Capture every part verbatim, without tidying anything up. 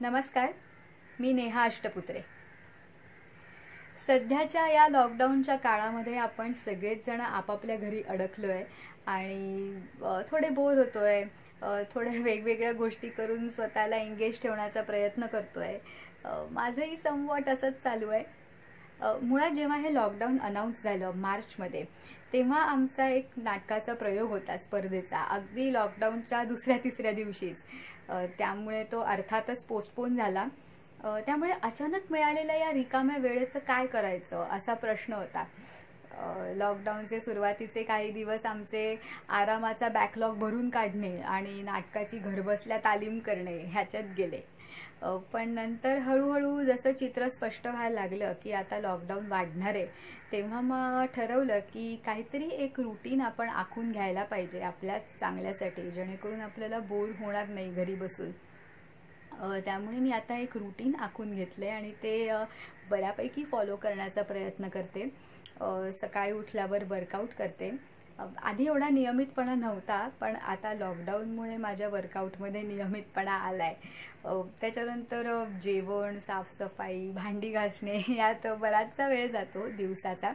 नमस्कार, मी नेहा अष्टपुत्रे। सध्याच्या या लॉकडाऊनच्या काळामध्ये आपण सगळेच जण आपापल्या घरी अडकलोय आणि थोडे बोर होतोय, थोड्या वेगवेगळ्या गोष्टी करून स्वतःला एंगेज ठेवण्याचा प्रयत्न करतोय। माझंही समवट असंच चालू आहे। मुळात जेव्हा हे लॉकडाऊन अनाउन्स झालं मार्चमध्ये, तेव्हा आमचा एक नाटकाचा प्रयोग होता स्पर्धेचा, अगदी लॉकडाऊनच्या दुसऱ्या तिसऱ्या दिवशीच। त्यामुळे तो अर्थातच पोस्टपोन झाला। त्यामुळे अचानक मिळालेल्या या रिकाम्या वेळेचं काय करायचं असा प्रश्न होता। लॉकडाऊनचे सुरुवातीचे काही दिवस आमचे आरामाचा बॅकलॉग भरून काढणे आणि नाटकाची घरबसल्या तालीम करणे ह्याच्यात गेले। पण नंतर हळूहळू जसं चित्र स्पष्ट व्हायला लागलं की आता लॉकडाऊन वाढणार आहे, तेव्हा मग ठरवलं की काहीतरी एक रूटीन आपण आखून घ्यायला पाहिजे आपल्या चांगल्यासाठी, जेणेकरून आपल्याला बोर होणार नाही घरी बसून। त्यामुळे मी आता एक रूटीन आखून घेतले आणि ते बऱ्यापैकी फॉलो करण्याचा प्रयत्न करते। सकाळी उठल्यावर वर्कआउट करते। आधी एवढा नियमितपणा नव्हता, पण आता लॉकडाऊनमुळे माझ्या वर्कआउटमध्ये नियमितपणा आलाय। त्याच्यानंतर जेवण, साफसफाई, भांडी घासणे यात बराचसा वेळ जातो दिवसाचा।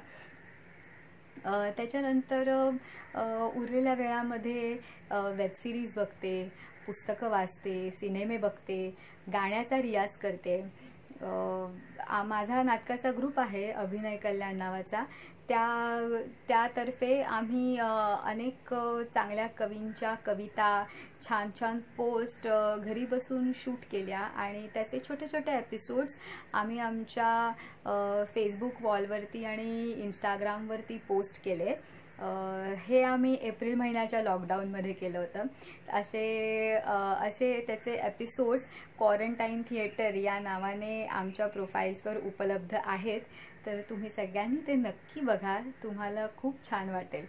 त्याच्यानंतर उरलेल्या वेळामध्ये वेब सिरीज बघते, पुस्तकं वाचते, सिनेमे बघते, गाण्याचा रियाज करते। माझा नाटकाचा ग्रुप आहे अभिनय कल्याण नावाचा, त्या त्यातर्फे आम्ही अनेक चांगल्या कवींच्या कविता, छान छान पोस्ट घरी बसून शूट केल्या आणि त्याचे छोटे छोटे एपिसोड्स आम्ही आमच्या फेसबुक वॉलवरती आणि इंस्टाग्रामवरती पोस्ट केले। हे आम्ही एप्रिल महिन्याच्या लॉकडाऊनमध्ये केलं होतं। असे असे त्याचे एपिसोड्स क्वारंटाईन थिएटर या नावाने आमच्या प्रोफाईल्सवर उपलब्ध आहेत, तर तुम्ही सगळ्यांनी ते नक्की बघा, तुम्हाला खूप छान वाटेल।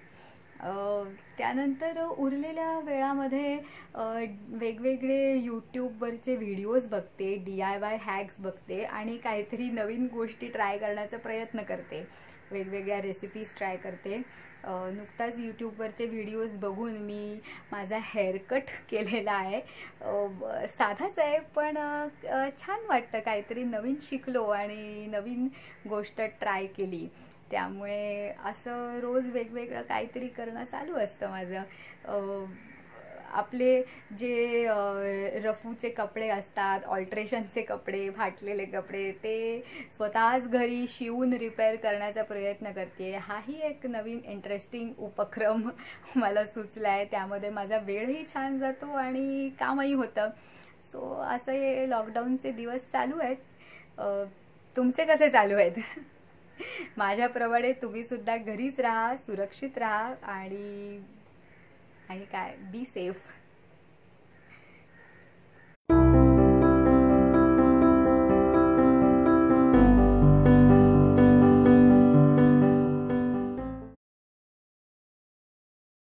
त्यानंतर उरलेल्या वेळामध्ये वेगवेगळे यूट्यूबवरचे व्हिडिओज बघते, डी आय वाय हॅक्स बघते आणि काहीतरी नवीन गोष्टी ट्राय करण्याचा प्रयत्न करते, वेगवेगळ्या रेसिपीज ट्राय करते। नुकताच यूट्यूबवरचे व्हिडिओज बघून मी माझा हेअरकट केलेला आहे। साधाच आहे, पण छान वाटतं, काहीतरी नवीन शिकलो आणि नवीन गोष्ट ट्राय केली। त्यामुळे असं रोज वेगवेगळं काहीतरी करणं चालू असतं माझं। आपले जे रफूचे कपडे असतात, ऑल्ट्रेशनचे कपडे, फाटलेले कपडे, ते स्वतःच घरी शिवून रिपेअर करण्याचा प्रयत्न करते। हाही एक नवीन इंटरेस्टिंग उपक्रम मला सुचला आहे। त्यामध्ये माझा वेळही छान जातो आणि कामही होतं। सो असं हे लॉकडाऊनचे दिवस चालू आहेत। तुमचे कसे चालू आहेत? माझ्याप्रमाणे तुम्ही सुद्धा घरीच राहा, सुरक्षित राहा आणि आणि काय बी सेफ।